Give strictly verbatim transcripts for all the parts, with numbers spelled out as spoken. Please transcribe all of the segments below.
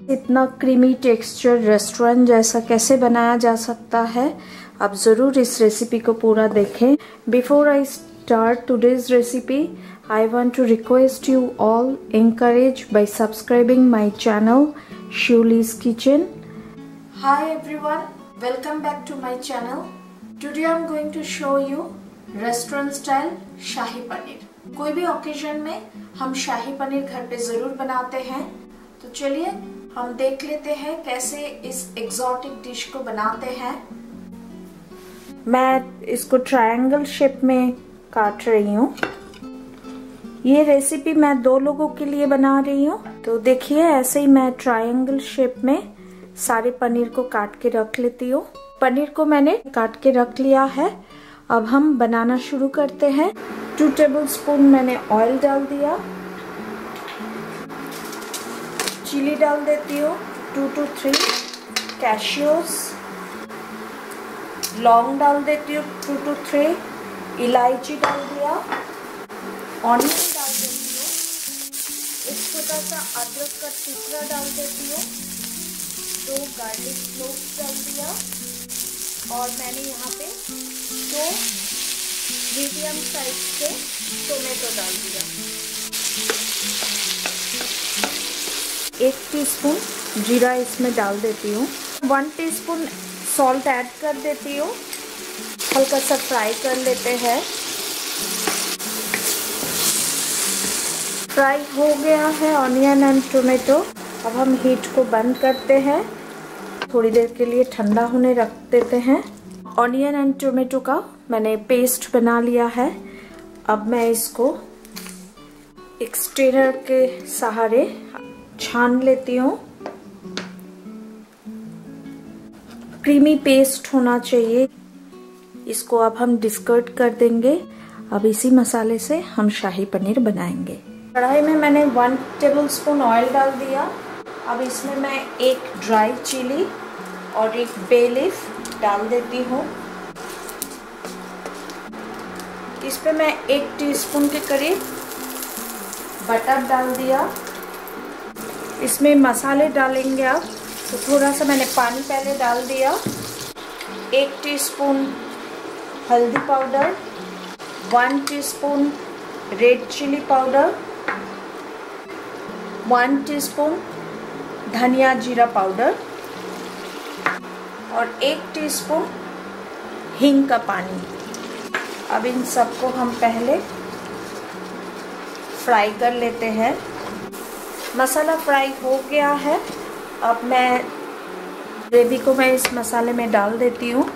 इतना creamy texture restaurant जैसा कैसे बनाया जा सकता है, आप ज़रूर इस रेसिपी को पूरा देखें। Before I start today's recipe, I want to request you all encourage by subscribing my channel Shuli's Kitchen. Hi everyone, welcome back to my channel. Today I'm going to show you restaurant style shahi paneer. कोई भी occasion में हम शाही पनीर घर पे जरूर बनाते हैं, तो चलिए हम देख लेते हैं कैसे इस एक्सोटिक डिश को बनाते हैं। मैं इसको ट्रायंगल शेप में काट रही हूँ। ये रेसिपी मैं दो लोगों के लिए बना रही हूँ, तो देखिए ऐसे ही मैं ट्रायंगल शेप में सारे पनीर को काट के रख लेती हूँ। पनीर को मैंने काट के रख लिया है। अब हम बनाना शुरू करते हैं। टू टेबलस्पून मैंने ऑयल डाल दिया। चिली डाल देती हूँ, टू टू थ्री कैशियोस। लौंग डाल देती हूँ, टू टू थ्री। इलायची डाल दिया। ऑनियन डाल देती हूँ। एक छोटा सा अदरक का टुकड़ा डाल देती हूँ। दो गार्लिक क्लोव्स डाल दिया। और मैंने यहाँ पे दो मीडियम साइज के टोमेटो डाल दिया। एक टीस्पून जीरा इसमें डाल देती हूँ। वन टीस्पून सॉल्ट ऐड कर देती हूँ। हल्का सा फ्राई कर लेते हैं। फ्राई हो गया है ऑनियन एंड टोमेटो। अब हम हीट को बंद करते हैं। थोड़ी देर के लिए ठंडा होने रख देते हैं। ऑनियन एंड टोमेटो का मैंने पेस्ट बना लिया है। अब मैं इसको एक स्ट्रेनर के सहारे छान लेती हूँ। क्रीमी पेस्ट होना चाहिए। इसको अब हम डिस्कर्ड कर देंगे। अब इसी मसाले से हम शाही पनीर बनाएंगे। कढ़ाई में मैंने वन टेबलस्पून ऑयल डाल दिया। अब इसमें मैं एक ड्राई चिली और एक बे लीफ डाल देती हूँ। इस पे मैं एक टीस्पून के करीब बटर डाल दिया। इसमें मसाले डालेंगे आप, तो थोड़ा सा मैंने पानी पहले डाल दिया। एक टीस्पून हल्दी powder, one teaspoon red chilli powder, one teaspoon धनिया जीरा पाउडर और एक टीस्पून हींग का पानी। अब इन सबको हम पहले फ्राई कर लेते हैं। मसाला फ्राई हो गया है। अब मैं ग्रेवी को मैं इस मसाले में डाल देती हूँ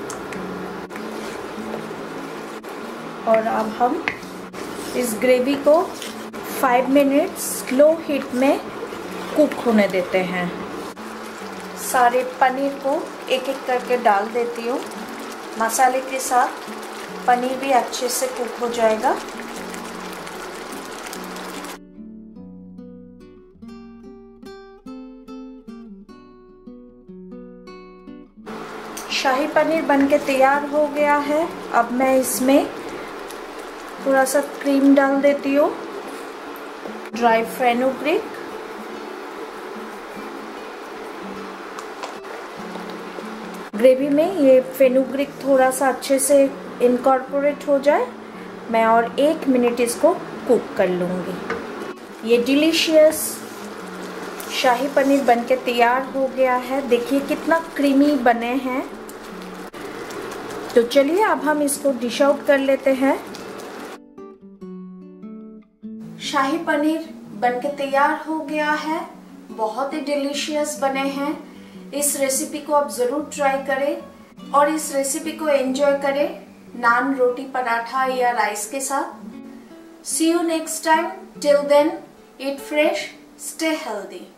और अब हम इस ग्रेवी को फाइव मिनट स्लो हीट में कुक होने देते हैं। सारे पनीर को एक एक करके डाल देती हूँ। मसाले के साथ पनीर भी अच्छे से कुक हो जाएगा। शाही पनीर बनके तैयार हो गया है। अब मैं इसमें थोड़ा सा क्रीम डाल देती हूँ, ड्राई फेनुग्रीक, ग्रेवी में ये फेनुग्रीक थोड़ा सा अच्छे से इनकॉर्पोरेट हो जाए, मैं और एक मिनट इसको कुक कर लूँगी। ये डिलीशियस शाही पनीर बनके तैयार हो गया है। देखिए कितना क्रीमी बने हैं। तो चलिए अब हम इसको डिश आउट कर लेते हैं। शाही पनीर बनके तैयार हो गया है। बहुत ही डिलीशियस बने हैं। इस रेसिपी को आप ज़रूर ट्राई करें और इस रेसिपी को एंजॉय करें नान, रोटी, पराठा या राइस के साथ। See you next time. Till then, eat fresh, stay healthy.